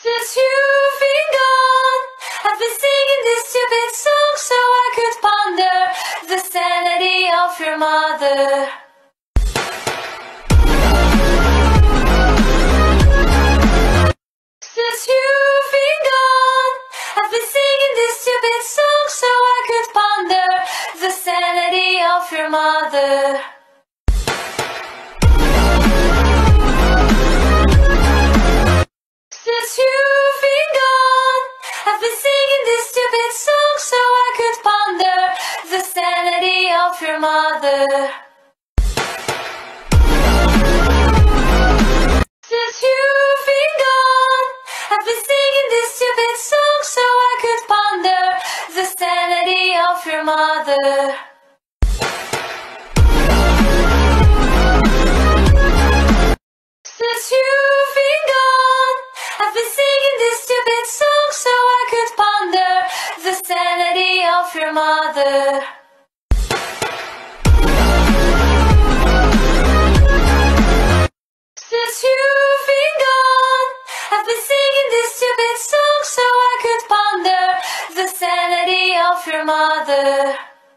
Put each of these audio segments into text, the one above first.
Since you've been gone, I've been singing this stupid song so I could ponder the sanity of your mother. Since you've been gone, I've been singing this stupid song so I could ponder the sanity of your mother. Since you've been gone, I've been singing this stupid song so I could ponder the sanity of your mother. Since you've been gone, I've been singing this stupid song so I could ponder the sanity of your mother. Since you've been gone, I've been singing this stupid song so I could ponder the sanity of your mother. Since you've been gone, I've been singing this stupid song so I could ponder the sanity of your mother.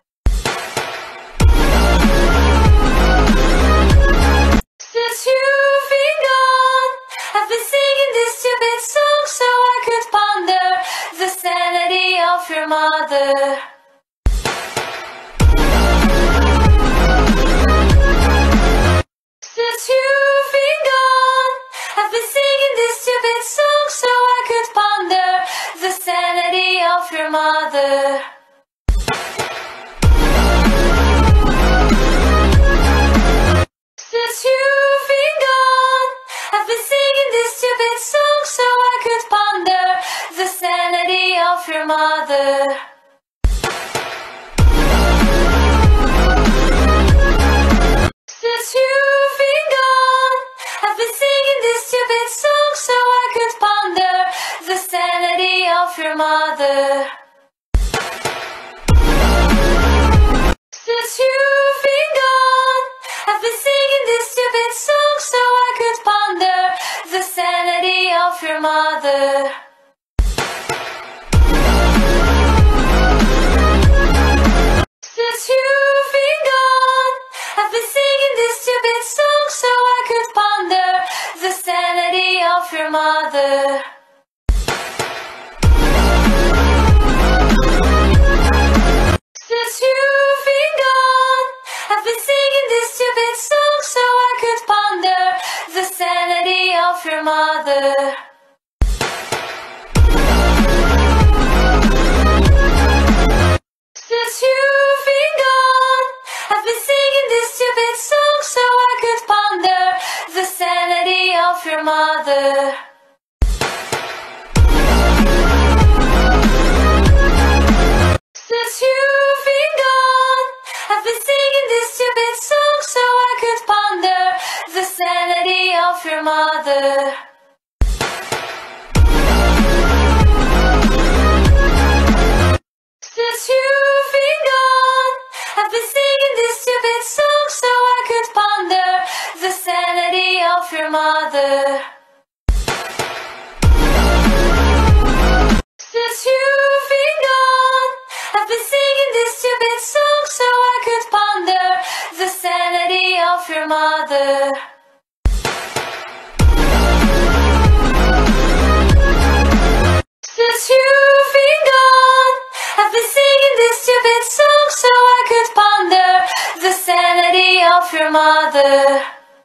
Since you've been gone, I've been singing this stupid song so I could ponder the sanity of your mother. Since you've been gone, I've been singing this stupid song so I could ponder the sanity of your mother. Since you've been gone, I've been singing this stupid song so I could ponder the sanity of your mother. Since you've been gone, I've been singing this stupid song so I could ponder the sanity of your mother. Since you've been gone, I've been singing this stupid song so I could ponder the sanity of your mother. Since you've been gone, I've been singing this stupid song so I could ponder the sanity of your mother. Since you've been gone, I've been singing this stupid song so I could ponder the sanity of your mother. Since you've been gone, I've been singing this stupid song so I could ponder the sanity of your mother. Since you've been gone, I've been singing this stupid song so I could ponder the sanity of your mother. Since you've been gone, I've been singing this stupid song so I could ponder the sanity of your mother. Since you've been gone, I've been singing this stupid song so I could ponder the sanity of your mother. Since you've been gone, I've been singing this stupid song so I could ponder the sanity of your mother.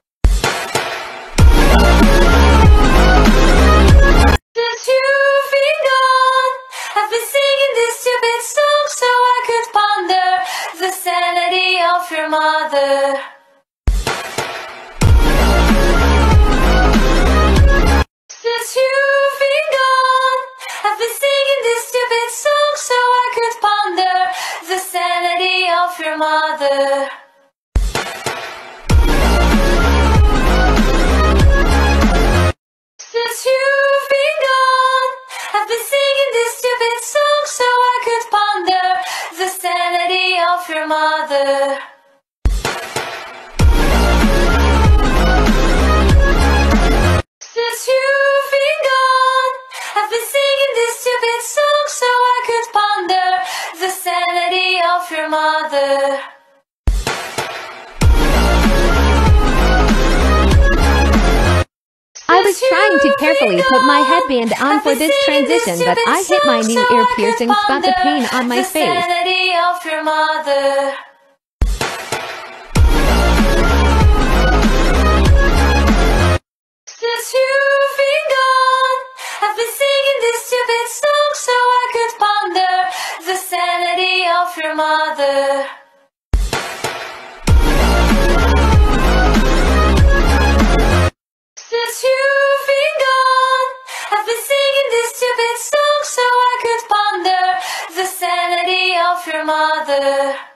Since you've been gone, I've been singing this stupid song so I could ponder the sanity of your mother. Since you've been gone, I've been singing this stupid song so I could ponder the sanity of your mother. Since you've been gone, I've been singing this stupid song so I could ponder the sanity of your mother. Since you've been gone, of your mother. I was trying to carefully put my headband on for this transition, but I hit my new ear-piercing spot of pain on my face. The sanity of your mother. Since you've been gone, I've been singing this stupid song so I could ponder the sanity of your mother. Since you've been gone, I've been singing this stupid song so I could ponder the sanity of your mother.